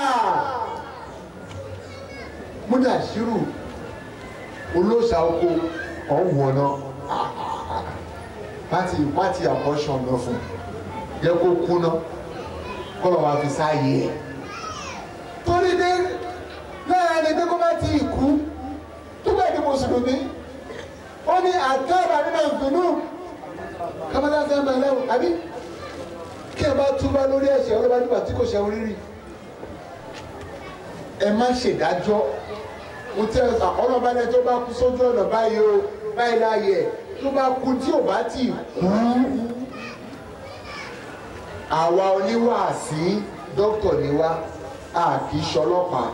múdà ṣírù olóòṣà oko ọ̀hún náà pátì àkọ́ṣọ́ ọ̀nà fún yẹ kó kúná kọ́lọ̀ wá fi sáàyè ẹ̀ torí dé láàrin pé kó bá ti kú tó bẹ́ẹ̀ ni mùsùlùmí ó ní àtọ́ọ̀bà nínú ìdùnnú kámẹ́lá fẹ́ máa lẹ́wọ̀ àbí kí ẹ bá túbá lórí ẹ̀ṣẹ̀ ọlọ́ba nígbà tí kò ṣe orírì ẹ má ṣèdájọ́ mo tẹ́ ọlọ́ba ní tó bá kú sójú ọ̀nà báyìí o báyìí láàyè tó bá kú tí ò bá tì kú àwa oníwàásí dókítà ni wá a kì í ṣọlọ́pàá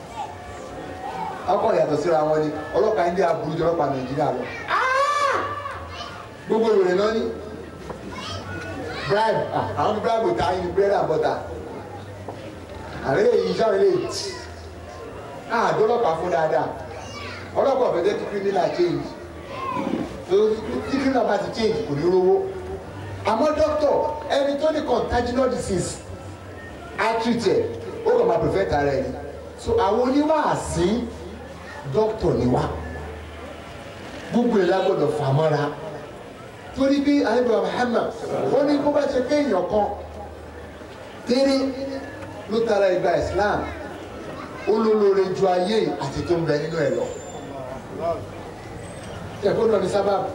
ọkọ̀ yàtọ̀ síra wọn ni ọlọ́pàá India burú jù ọlọ́pàá Nàìjíríà lọ gbogbo ìròyìn náà ní bribe àwọn bribe ta yín bread and butter àrẹ èyí sáré lè àdọ́lọ́pàá fún dáadáa ọlọ́pàá ọ̀fẹ́ jẹ́ kí criminal change tí criminal bá ti change kò ní rówó àmọ́ doctor ẹni tó ní contagious disease á treat ẹ̀ ó kàn máa prevent ara ẹni so àwọn oníwàásí doctor ni wá gbogbo ẹ̀ lágbọ́dọ̀ fà mọ́ra torí bí àyẹ̀bọ̀ Muhammad ó ní kó bá ṣe pé èèyàn kan tẹ́rẹ́ ló tara ìgbà Islam ó ló lóore ju ayé àti tó ń bẹ nínú ẹ̀ lọ. ẹ̀kọ́ náà ní sábàbù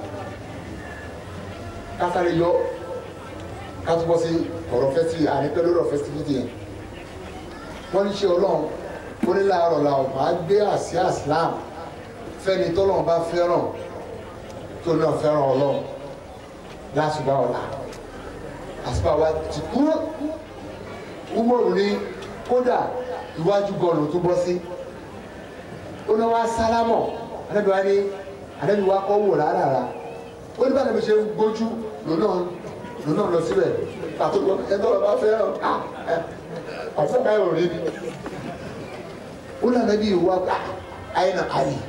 kásáré yọ kátúbọ̀ sí ọ̀rọ̀ fẹ́sítì ànípẹ́ lórí ọ̀rọ̀ fẹ́sítì yẹn wọ́n ní ṣe ọlọ́run ó ní láàárọ̀ làwọn máa gbé àsíá Islam fẹ́ni tọ́lọ́run bá fẹ́ràn tó náà fẹ́ràn ọlọ́run lásùbà ọ̀la àsùbà wa ti kú Umaru ní kódà iwájú gọ́ọ̀lù tó bọ́ sí ó ní wá sálámọ̀ Ànábì wa ní Ànábì wa kọ́ wò rárá ó ní bá Ànábì ṣe ń gbójú lónà lọ síbẹ̀ pàtó ẹgbẹ́ ọba fẹ́ràn ọ̀fọ́ká ẹ̀ ò rí ni ó ní Ànábì wa àyìnà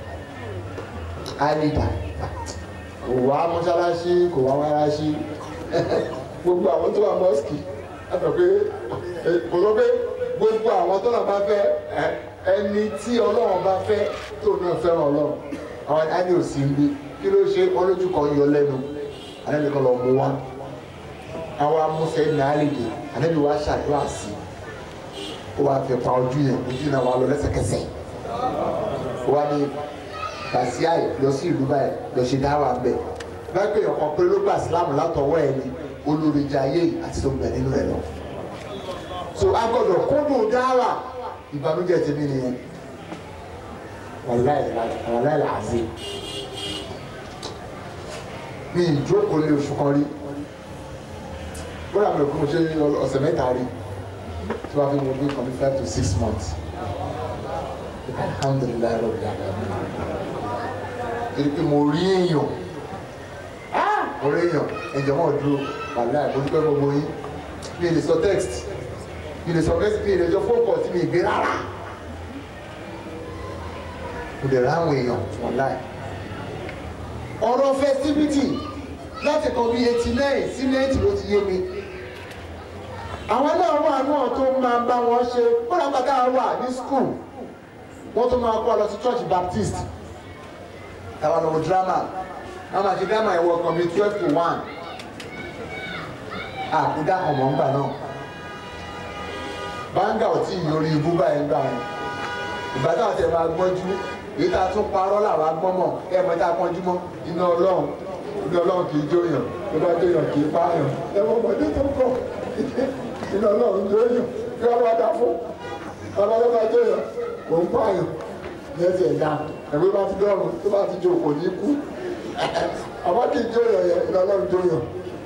àlì dà kò wá mọ́ṣáláṣí kò wá wáráṣí gbogbo àwọn tó wà mọ́sìkì látọ̀ pé kò lọ pé gbogbo àwọn tó náà bá fẹ́ ẹni tí Ọlọ́run bá fẹ́ tó náà fẹ́ràn Ọlọ́run àwọn ẹni ò sí ń gbé kí ló ṣe ọlójú kan yọ lẹ́nu Ànábì kan lọ mú wá àwọn amúṣẹ́ ní àlejò Ànábì wa ṣàdúrà sí ó wàá fẹ́ pa ojú náà wà lọ lẹ́sẹ̀kẹsẹ̀ ó wá ní kàsíà lọ sí ìlú báyìí lọ ṣe dáwà ń bẹ báyìí pé ọkàn pé ló gbà sílámù látọwọ́ ẹ ní olóríjà ayé àti tó ń bẹ nínú ẹ lọ. so a gbọ́dọ̀ kúndùn dáwà ìbànújẹ́ ti mí nìyẹn wàláì làásì mi ìjókòó lé oṣù kan rí bóyá mi ò kún mo ṣe ọ̀sẹ̀ mẹ́ta rí tí wàá fi mo gbé kan ní 5 to 6 months alhamdulilayi rabbil alamin torí pé mo rí èèyàn ẹ̀jẹ̀ mọ́ dúró wàhálà ìbójúpẹ́ gbogbo yín mi lè sọ text mi lè sọ text mi lè jọ phone call tí mi gbé rárá mo lè ráwọn èèyàn wàhálà ọ̀rọ̀ festivity láti kan bí 89 sí 90 ló ti yé mi àwọn náà wà náà tó máa bá wọn ṣe ó rà pátá wà ní school wọ́n tó máa kó ọ lọ sí church Baptist àwọn ọmọ drama àwọn àti drama ẹ̀wọ̀ kan bíi 12 to 1 àkúdá ọmọ ńgbà náà báńgà ò tí ì yọrí ibú báyìí ńgbà yẹn ìgbà táwọn tẹ̀ máa gbọ́njú èyí tá a tún parọ́ làwọn agbọ́mọ̀ ẹ̀mọ́ tá a pọ́njú mọ́ iná ọlọ́run kì í jóyàn tó bá jóyàn kì í pààyàn ẹ̀wọ̀n ọmọdé tó kọ̀ iná ọlọ́run jóyàn kí wọ́n bá dá fún ọlọ́run bá jóyàn kò ń pààyàn lẹ́sẹ̀ ẹ̀dá ẹ̀wé bá ti dọ́rùn tó bá ti jó kò ní kú àmọ́ kì í jóyàn yẹn iná ọlọ́run jóyàn.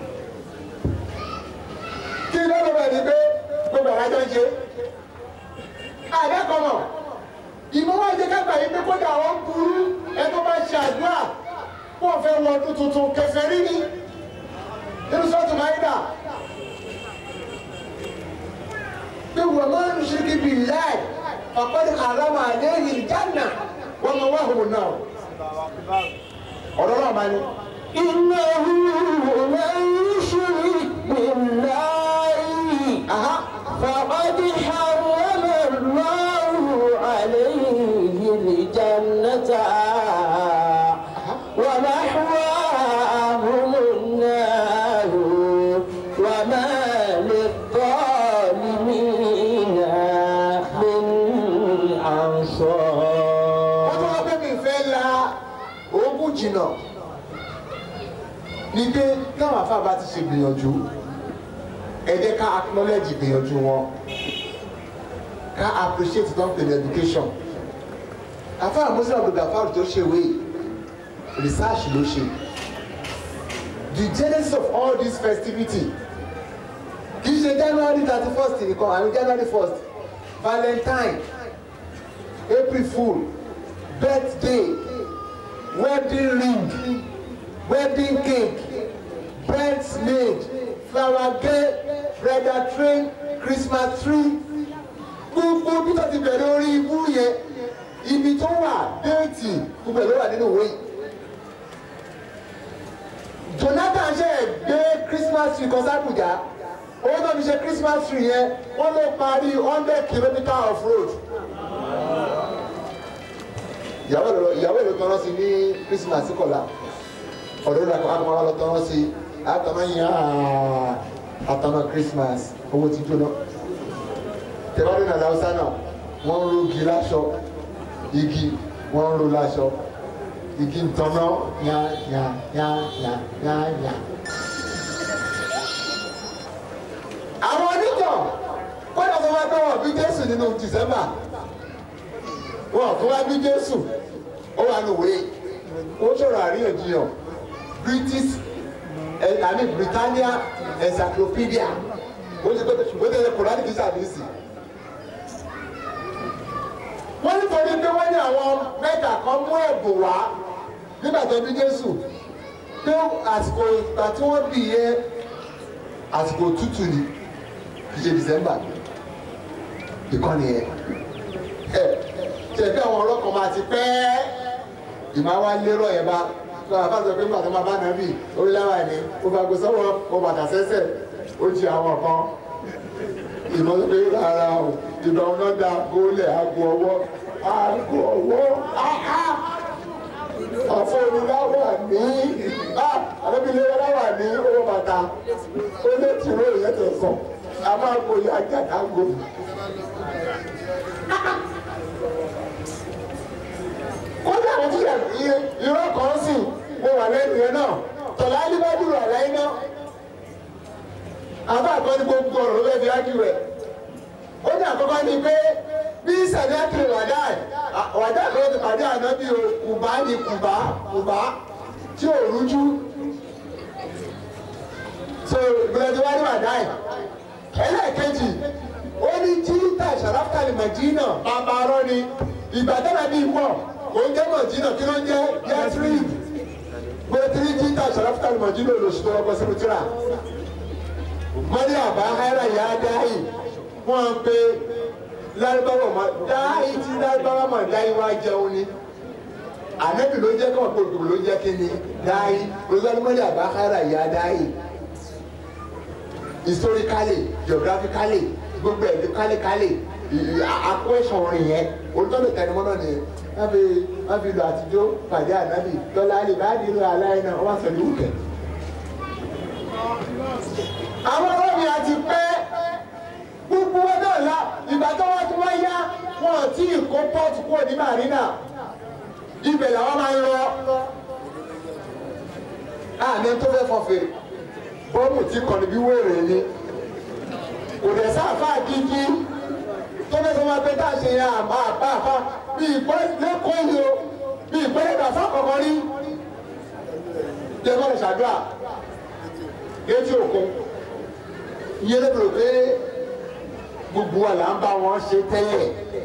kí iná ló bẹ̀ ní pé gbogbo àlájọ́ ń ṣe àdẹ́kọ̀mọ̀ ìmọ̀wá jẹ́ ká gbà yí pé kódà wọ́n burú ẹ tó bá ṣe àdúrà kó fẹ́ wọ ọdún tuntun kẹfẹ́ rí ni nínú sọ́ọ̀tù máìdà pé wọ́n máa ń ṣe kíbi láì ọ̀pọ̀lọpọ̀ àlámà àléhìn ìjánà wọ́n máa wá òun náà ọ̀rọ̀ náà máa ní. iná hùwà ìṣòro ìpínlẹ̀ fàbádì àwọn jìnnà ní pé táwọn afá bá ti ṣe gbìyànjú ẹ jẹ́ ká acknowledge ìgbìyànjú wọn ká appreciate don play education. Afá Musa Abdulgafar tó ṣe wé research ló ṣe the genesis of all this festivity kì í ṣe January 31st nìkan àmì January 1st Valentine April Fool birthday wedding ring wedding cake bridesmaid flower girl bridal train Christmas tree gbogbo bí tó ti bẹ̀rẹ̀ orí ibú yẹn ibi tó wà déètì gbogbo ẹ̀ ló wà nínú ìwé yìí. Jonathan ṣe gbé Christmas tree kan s'Abuja owó tó fi ṣe Christmas tree yẹn wọ́n ló parí 100 kilometres of road. ìyàwó ìlú tọrọ sí ní Christmas kọlá ọ̀dọ́ ìlú àkọ́kọ́ lọ tọrọ sí àtàná yẹn àtàná Christmas owó ti jóná. tẹ̀wádìí náà láwùsá náà wọ́n ń ro igi láṣọ igi wọ́n ń ro láṣọ igi ń tanná yá. àwọn onítọ̀ kọ́dà tó wá gbé wọn bí Jésù nínú December wọn tó wá bí Jésù ó wà lóore ó sọ̀rọ̀ àríyànjiyàn Britannia Encyclopedia ó ti tẹ̀lé Kùránì kìí ṣàdísì. wọ́n nítorí pé wọ́n ní àwọn mẹ́ta kan mú ẹ̀bùn wá nígbà tó bí Jésù pé àsìkò ìgbà tí wọ́n bì yẹ àsìkò tútù ni kì í ṣe December ìkànnì yẹn ṣẹ̀fẹ́ àwọn ọlọ́kọ̀ máa ti pẹ́ ìmọ̀ wa lérò ẹ̀ bá lọ́wọ́ bá sọ pé nígbà tó máa bá nàbì orílẹ̀-èdè ni ó bá gbé sọ́wọ́ ó bàtà sẹ́sẹ̀ ó jí àwọn kan ìmọ̀ tó pé rárá o ìgbà wọn náà dá gólẹ̀ aago ọwọ́ ọ̀fọ̀ oníláwà ní àdébílẹ̀ láwà ní owó bàtà ó lè tìró ìyẹn tó sàn a máa kó yá jàdágo. kódà àwọn tí irọ́ kan sì mo wà lẹ́nu yẹn náà tọ̀lá alíbádùrù àlàyé náà àbá àkọ́ni gbogbo ọ̀rọ̀ ló fẹ́ fi ájú rẹ̀ ó ní àkọ́kọ́ ni pé bí sẹ̀dẹ̀ kiri wàdà kan ti pàdé àná bí o kùbá ni kùbá tí ò rújú so ìbílẹ̀ tí wá ní wàdà ẹlẹ́ẹ̀kejì ó ní jíńtà sàràfàlì mẹ̀jìnà bàbá arọ́ ni ìgbà tẹ́lẹ̀ bí wọ̀ oúnjẹ mọ̀jìnà kí ló ń jẹ́ yẹtírì gbẹtírì jíńtà sàràfàlì mẹ̀jìnà olóṣùtò ọkọ̀ sínú tíra mọ́ni àbá hẹ́rà yá dáhì wọ́n pe lárúbáwọ̀ mọ́ dáhì tí lárúbáwọ̀ mọ́ dáhì wá jẹun ni ànẹ́bì ló jẹ́ kọ́ gbogbo ló jẹ́ kí ni dáhì olùdarí mọ́ni àbá hẹ́rà yá dáhì historically geographically gbogbo ẹ̀dí kálíkálí àkọ́ẹ̀sán orin yẹn olùtọ́lù tẹnumọ́ náà ni wọ́n fi lọ àtijọ́ pàdé ànábì tọ́lá alẹ́ bá dìrò aláìná wọ́n sọ ní wùkẹ́. àwọn ọlọ́ọ̀mì àti pẹ́ gbogbo wọn náà la ìgbà tó wá tó wá yá wọn ò tí ì kó pọ́ọ̀tù kúrò ní marina ibẹ̀ làwọn máa ń lọ. àmì tó fẹ́ fọ́ fèrè bọ́ọ̀mù tí kọ́ni bí wéèrè ni kò dẹ̀ sáfà kíkí tó fẹ́ sọ ma pé tá a ṣe yẹn àbá bí ìpẹ́ lẹ́kọ̀ọ́ yìí o bí ìpẹ́ lẹ́gbàá fákọ̀ọ́kọ́ rí lẹ́kọ̀ọ́ lè ṣàdúrà létí òkun ìyẹn lè bèrè pé gbogbo wa là ń bá wọn ṣe tẹ́lẹ̀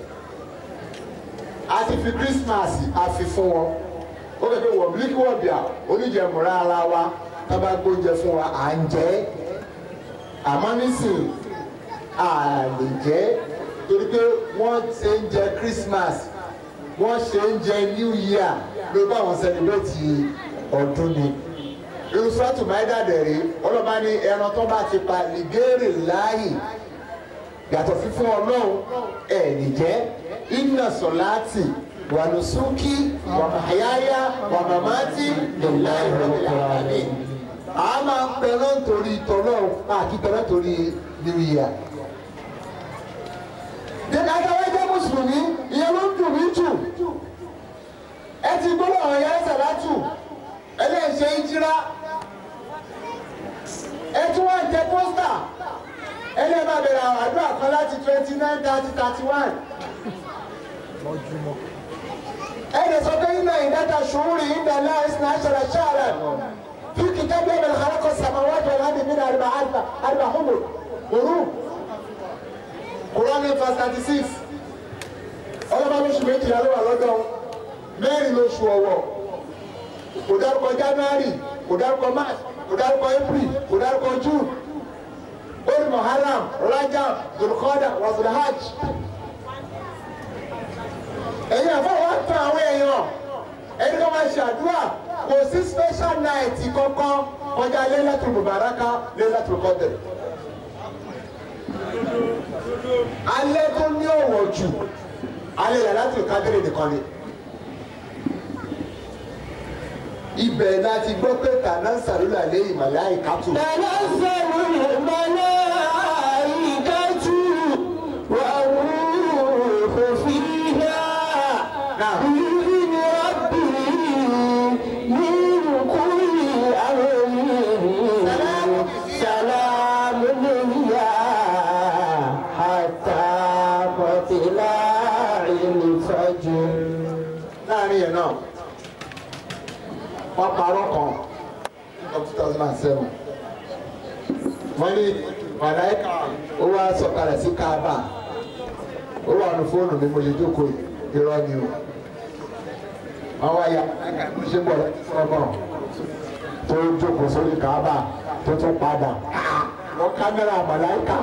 a ti fi Christmas a fi fún wọn ó fẹ́ pé wọ̀ bílíkì wọ̀ bíà oníjẹmúra ara wa tá bá gbóúnjẹ fún wa à ń jẹ àmọ́ nísìnyí a lè jẹ torí pé wọ́n ṣe ń jẹ Christmas wọ́n ṣe ń jẹ New Year ló bá wọn sẹlẹbẹtì ọdún ni irusatu maida dẹrẹ ọlọ́ba ní ẹran tó bá ti pa lìgẹ́rì láàyè yàtọ̀ fífún Ọlọ́run ẹ̀ nìjẹ́ inna sọláàtì wà nusuki wà mahayaya wà mamati lillahi rabbil alamin. a máa ń pẹ̀rán torí tọ́lọ́run àti pẹ̀rán torí New Year. Dèkàtàwé jẹ́ mùsùlùmí ìyẹn ló ń dùn mí jù ẹ ti gbọ́dọ̀ àwọn yẹn sàlátù ṣe ìjírá ẹ tún wá ń tẹ pósítà ẹni ẹ máa bẹ̀rẹ̀ àwọn àdúrà kan láti 29, 30, 31. ẹni sọ pé iná ìdáta ṣòwúrì ìdá láìsí náà ṣẹlẹ̀ ṣáàrẹ̀ fi kìtàbí ẹ̀bẹ̀rẹ̀ kọ́lọ́kọ́ sàmáwájú ọ̀làdì mí ní àrùbá húmù òru Kùránì verse 36 ọlọ́mọ oṣù méjìlá ló wà lọ́dọ̀ mẹ́rin lóṣù ọ̀wọ̀ kò dárúkọ January kò dárúkọ March kò dárúkọ April kò dárúkọ June orí Muharram Rajab Dhul-Qa'dah wa Dhul-Hajj. ẹ̀yin àfọwọ́ tán àwọn èèyàn ẹni tó máa ṣàdúrà kò sí special night kankan kọjá Laylatul Mubaraka Laylatul Qadr. alẹ́ tó ní ọ̀wọ̀ jù alẹ́ Laylatul Qadr nìkan ni. ibẹ̀ láti gbọ́ pé tanazzalu alayhi malaikatu. tanazzalu malaikatu wa ruhu fiha bi'izni rabbihim min kulli amrin salamun hiya hatta matla'il fajr. láàrin yẹn náà wọ́n parọ́ kan of 2007 wọ́n ní màláíkà ó wá sọ̀kalẹ̀ sí Káàbà ó wà ní fóònù mi mo lè jókòó irọ́ ni o wọ́n wá ya màláíkà ló ṣe ń bọ̀ lọ́gbọ̀n tó jókòó sórí Káàbà tó tún padà wọ́n kámẹ́rà màláíkà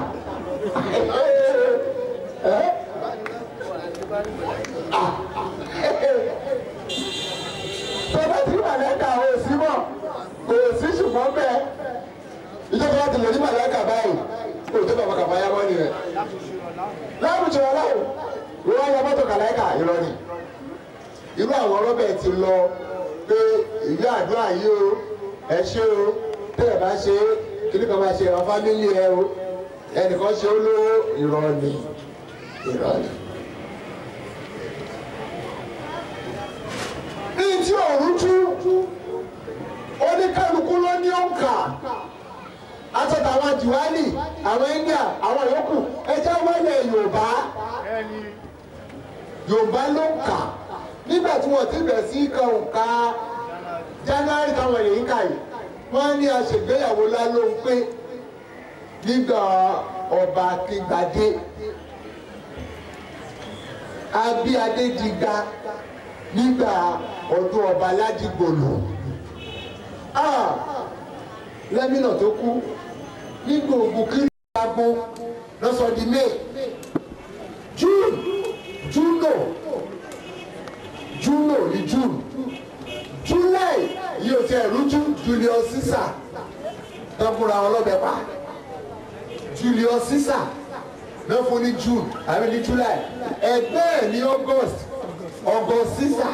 tọ́lá tí màlẹ́kà ò sí mọ̀ kò sí ṣùgbọ́n bẹ́ẹ̀ ìjọba ti lè ní màlẹ́kà báyìí kò tó bàbá kàfá yámọ́ ni rẹ̀ láwùjọ aláwọ̀ wọ́n yá mọ́tò kàlẹ́kà irọ́ ni irú àwọn ọlọ́bẹ̀ ti lọ pé ìwé àdúrà yìí o ẹ ṣé o tẹ́lẹ̀ bá ṣe kíní kan máa ṣe ìran fámílì ẹ o ẹnìkan ṣe ó lówó irọ́ ni irọ́ ni. ní tí òòrùn tú oníkálukú ló ní òǹkà àtọ̀tà àwọn jùwálì àwọn India àwọn yòókù ẹjẹ́ wálé Yorùbá ló ń kà nígbà tí wọ́n ti bẹ̀ sí kan òǹkà January táwọn èèyàn kà yìí wọ́n ní aṣègbéyàwó láló ń pé nígbà ọba Akíngbadé Abíadé dìgbà nígbà ọdún ọba Ládìgbòlù lẹ́mìnà tó kú nígbà ògùn kiri agbo lọ́sọ̀ di May Juno ní June July yìí ò tẹ̀ rújú Julius Caesar tọ́kùnrin àwọn ọlọ́bẹ̀ pa Julius Caesar náà fún ní June àbí ní July ẹgbẹ́ ẹ̀ ní August Caesar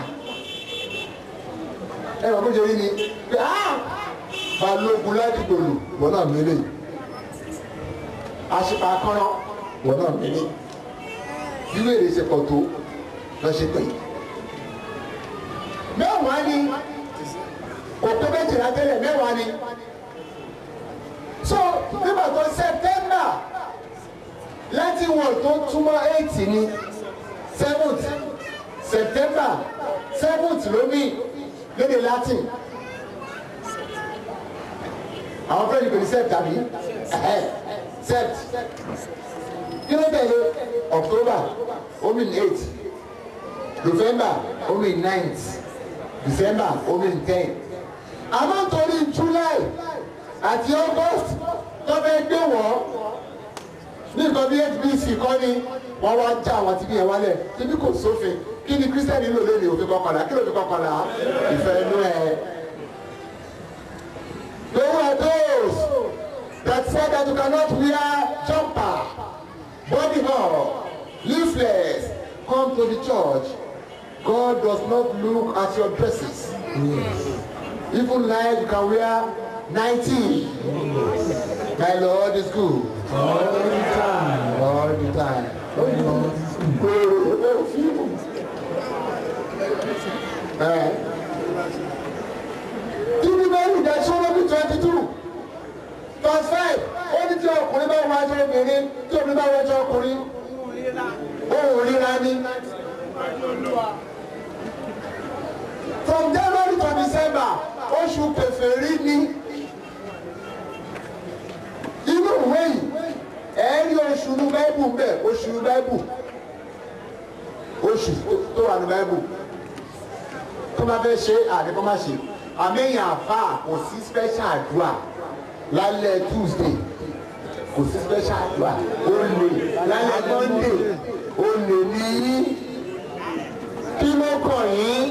ẹ wà bójú yìí ni pé Balógun Ládìgbòlù wọn náà mélé àṣìpà akọ́rọ́ wọn náà mélé irú èrè ṣe pọ̀ tó lọ ṣe pé mẹ́wàá ni kò pé méjìlá tẹ́lẹ̀ mẹ́wàá ni so nígbà tó September láti wọ̀ tó túmọ̀ 8 ni 7th September 7th lómi lédè Latin àwọn fẹ́ẹ́ nìkan ní sept tàbí sept kí ló tẹ̀lé October omi 8 November omi 9th December omi 10 àmọ́ nítorí July àti August tó fẹ́ gbé wọ́n ní nǹkan bí HBC kọ́ ni wọ́n wá já àwọn tí bí yẹn wálẹ̀ tíbi kò sófin kí ni Christian nílò lónìí òfin kọkànlá kí ló fi kọkànlá ìfẹ́ inú ẹ̀. They were those that said that you cannot wear jumper, body ball, leaflets, come to the church. God does not look at your dresses. Even like you can wear 90. My Lord is good. All the time. All the time. Ibi bẹ́ẹ̀ obìnrin tí obìnrin bá wọjọ ọkùnrin ohun ríra ni. From January to December oṣù kèfèrí ni. Inú ìwé yìí ẹ̀ẹ́rí oṣù ní báíbù bẹ́ẹ̀ oṣù ní báíbù oṣù tó wà ní báíbù tó máa fẹ́ ṣe àdébọ́ máa ṣe àmẹ́yìn àfà kò sí special àdúrà lálẹ́ Tuesday kò sí special àdúrà ó lè lálẹ́ Monday ó lè ní kí ló kàn yín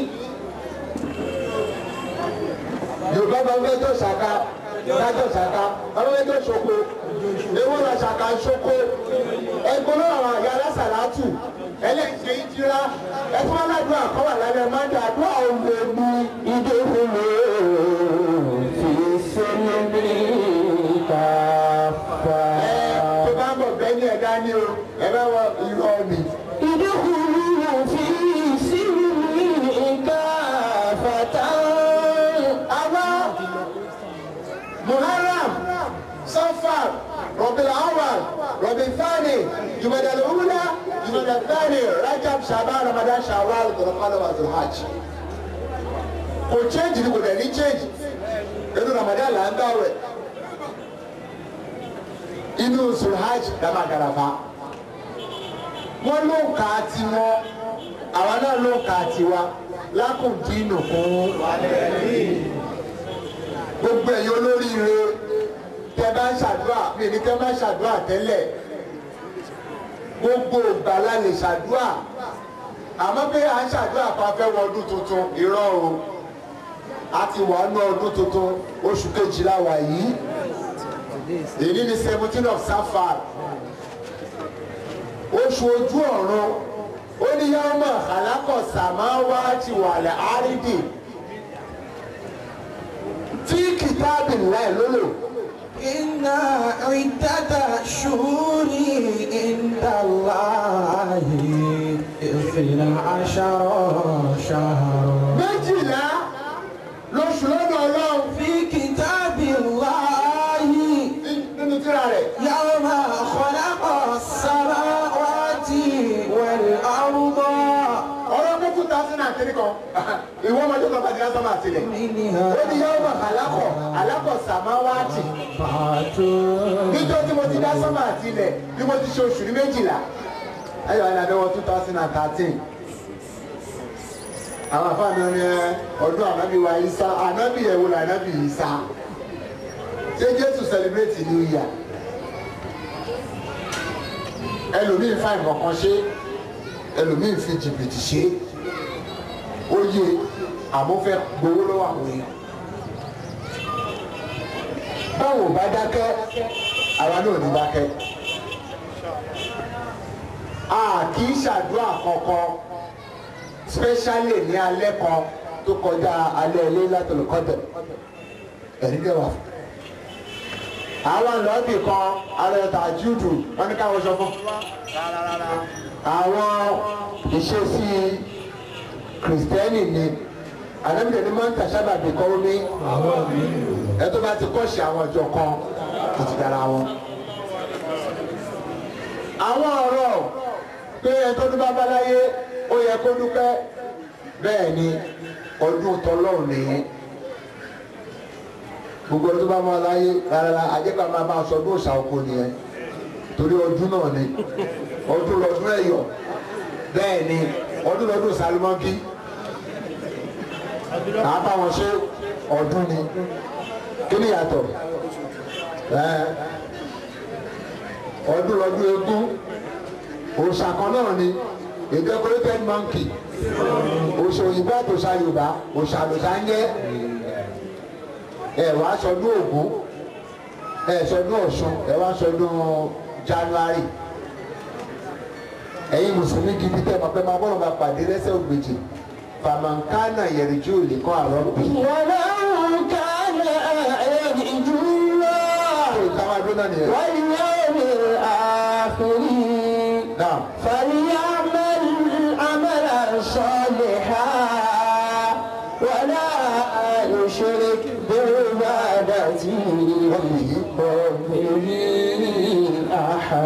Yorùbá bá fẹ́ tó ṣàkà dájọ́ ṣàkà bá fẹ́ tó ṣoko ewu la ṣàkà ṣoko ẹgbẹ́ náà àwọn àyà alásàlátù ẹlẹ́sìn ìjìlá ẹ̀fọ́ aládùn àkọ́wà lálẹ́ Monday àdúrà òun lè mú ìdókòwò fi sẹ́nu bí káfá. tó bá ń bọ̀ bẹ́ẹ̀ ní ẹ̀dá ní o ẹ bá wọ irọ́ mi. ìdókòwò fi sẹ́nu bí káfá tán. Muharram, Safar, Rabiul Awwal, Rabiul Thani, Jumada al-Ula, Jumada al-Thani, Rajab, Shaban, Ramadan, Shawwal, Dhul-Qa'dah wa Dhul-Hajj. Kò change ni kò dẹ̀ ní change. Inú Ramadan là ń gbààwẹ̀. Inú Dhul-Hajj la máa gàràfà. Wọ́n ló ń ka tiwọn, àwa náà ló ń ka tiwa. Lakum dinukum gbogbo ẹ̀yin olóríire tẹ́ bá ń ṣàdúrà mi ní tẹ́ bá ń ṣàdúrà tẹ́lẹ̀ gbogbo ìgbà la lè ṣàdúrà àmọ́ pé à ń ṣàdúrà pa fẹ́ wọ ọdún tuntun irọ́ o a ti wà ní ọdún tuntun oṣù kejìlá wà yìí èyí ni 17 of Safar oṣù ojú ọ̀run ó ní yawma khalaqa samawati wal ardi. في كتاب الله لولو إن عدة الشهور عند الله 12 شهرا méjìlá lóṣù lọ́dọ̀ Ọlọ́run في كتاب الله nínú tírà rẹ̀. يوم خلق السماوات والأرض ọ̀rọ̀ pé 2003 kan ìwọ ọmọdé kan bàjẹ́ sọ́mà àtìlẹ̀ ó ní yawma khalaqa samawati níjọ́ tí mo ti dá sọ́mà àtìlẹ̀ bí mo ti ṣe oṣù ní méjìlá ayọ̀ àdàbẹ̀wọ̀ 2013 àwọn afáàmì ní ọdún ànábì wa Ìsá ànábì ẹ̀wò lànábì Ìsá ṣé Jésù celebrate New Year ẹlòmíín fa ìmọ̀ kan ṣe ẹlòmíín fi jìbìtì ṣe ó yé àmúfẹ́ gbowó lọ́wọ́ àwọn èèyàn báwo bá dákẹ́ àwa náà ní dákẹ́ a kì í ṣàdúrà kankan especially ní alẹ́ kan tó kọjá alẹ́ Laylatul Qadr ẹ̀rí kẹwàá àwọn lọ́ọ̀bì kan arẹ́ta júùdù wọn ní káwọn sọ fún àwọn ìṣesí kìrìsìtẹ́nì ni ànábìyẹ ni máa ń tàṣàbà bí kọ́ omi ẹ tó bá ti kọ́ṣe àwọn ọjọ́ kan kò ti dára wọn. àwọn ọ̀rọ̀ pé ẹ tó ní bàbá láyé ó yẹ kó dúpẹ́ bẹ́ẹ̀ ni ọdún tọlọ́run nìyẹn gbogbo ọdún bá máa láyé rárá àjẹpà máa bá aṣọ ọdún òòṣà oko nìyẹn torí ọdún náà ni ọdún lọ́dún ẹ̀yọ̀ bẹ́ẹ̀ ni ọdún lọ́dún sálímọ́kì àá bá wọn ṣe ọdún ni kí ni yàtọ̀ ọdún lọ́dún eégún òòṣà kan náà ni a decorated monkey òòṣà òyìnbó àtòṣà Yorùbá òòṣà àlòṣà ń jẹ́ ẹ wá sọdún Ògún ẹ sọdún Ọ̀ṣun ẹ wá sọdún January ẹ̀yin mùsùlùmí gidi tẹ́ ma pẹ́ máa bọ́lọ̀ máa pàdé lẹ́sẹ̀ ògbèjì fàmàǹkánà yẹ̀rìjú òlì kan àrọ́ bì. wàlá kánà ẹ̀rìjú lọ. ìtawà dúró nìyẹn. wọ́n yẹ mi àkùrí. فليعمل عملا صالحا ولا يشرك بعبادة ربه أحدا.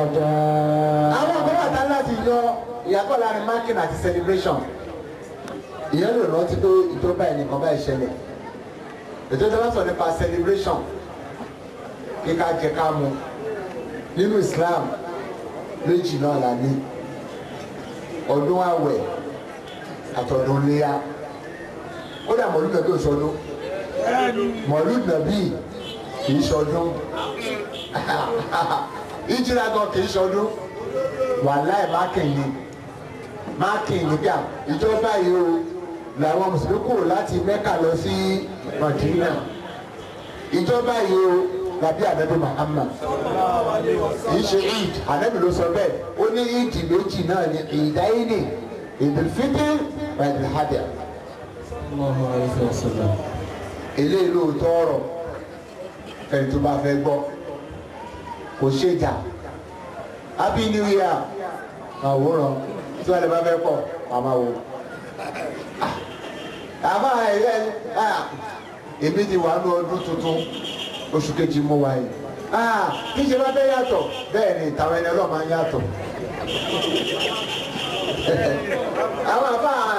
ìyàtọ̀ láàrin marking àti celebration ìyẹn lè rántí pé ìjọba ẹnìkan bá ìṣẹ̀lẹ̀ ètò ìjọba sọ nípa celebration kíká jẹ ká mu nínú Islam méjì náà là ní ọdún àwẹ̀ àtọ̀dún léyà kódà mọ̀lúù nàbí òṣọdún mọ̀lúù nàbí kìí ṣọdún ìjìlá gan kìí ṣọdún wàláì mákìnì bíà ìjọba yìí o làwọn mùsùlùmí kúrò láti Mẹ́kà lọ sí Mádínà ìjọba yìí o làbí ànábì Muhammad kìí ṣe Eid ànábì ló sọ bẹ́ẹ̀ ó ní Eid méjì náà ní ìdáyìnì Eidul Fitr wa Eidul Adha eléyìí lóòótọ́ ọ̀rọ̀ ẹni tó bá fẹ́ gbọ́ kò ṣèjà Happy New Year àwòrán tí wọ́n lè bá fẹ́ pọ̀ àmà wò àmà ẹ̀rẹ́ èmi ti wà ní ọdún tuntun oṣù kejì mú wáyé kí ṣe bá fẹ́ yàtọ̀ bẹ́ẹ̀ ni ìtàwọn ẹni ọlọ́ọ̀ máa ń yàtọ̀ àwọn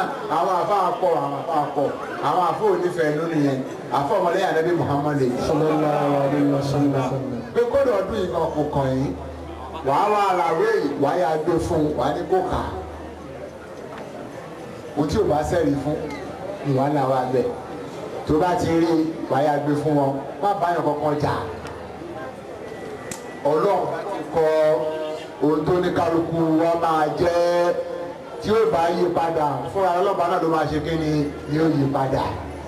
àfọ onífẹ̀ẹ́ ló nìyẹn àfọ ọmọlẹ́yìn Ànábì Muhammad sallallahu alaihi wasallam pé kódà ọdún yìí kan kò kàn yín wàá wá ara wéyìí wàá yà gbé fún wàá ní kó kà á o tí o bá sẹ́rí fún ìwà náà wà bẹ́ẹ̀ tó bá ti rí wàá yà gbé fún wọn má báyọ̀ kankan jà Ọlọ́run bá ti kọ ohun tó ní kálukú wa máa jẹ́ tí ó bá yí padà fúnra ọlọ́ba náà ló máa ṣe kí ni yóò yí padà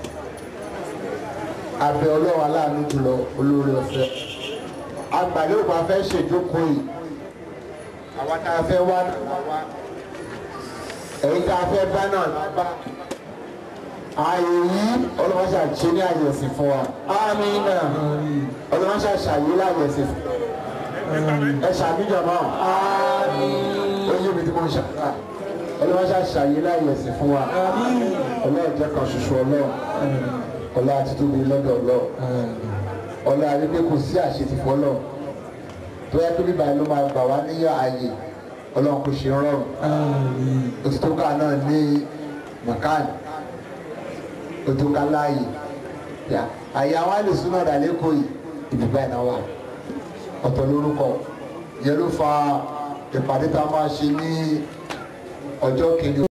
abẹ Ọlọ́run aláàánú jùlọ olórí ọ̀fẹ́ agbàlẹ́ òkú afẹ́ ṣèjókòó yìí àwa tá a fẹ́ wá náà wá èyí tá a fẹ́ bá náà lábá ààyè yìí ọlọ́mọṣà ṣe ní àyẹ̀sìn fún wa àmín ọlọ́mọṣà ṣàyè láyẹ̀sìn fún wa ẹ ṣàmìjọ náà ó yé mi tí mo ń ṣàkà ọlọ́mọṣà ṣàyè láyẹ̀sìn fún wa ọlọ́run jẹ́ kan ṣoṣo ọlọ́run ọlọ́run àti tóbi lọ́dọ̀ ọlọ́run ọlọ́run àrí pé kò sí àṣetì fọlọ́ tó yẹ kó bíbá ló máa gbà wá níyà ààyè ọlọ́run kò ṣe rọrùn òtítọ́ ká náà ní mọ̀kánì òtítọ́ ká láàyè àyè àwọn àlùsùn náà dà lẹ́kọ̀ọ́ yìí ìdìbò ẹ̀ náà wà ọ̀tọ̀ lórúkọ yẹn ló fa ìpàdé tá a máa ṣe ní ọjọ́ kejì.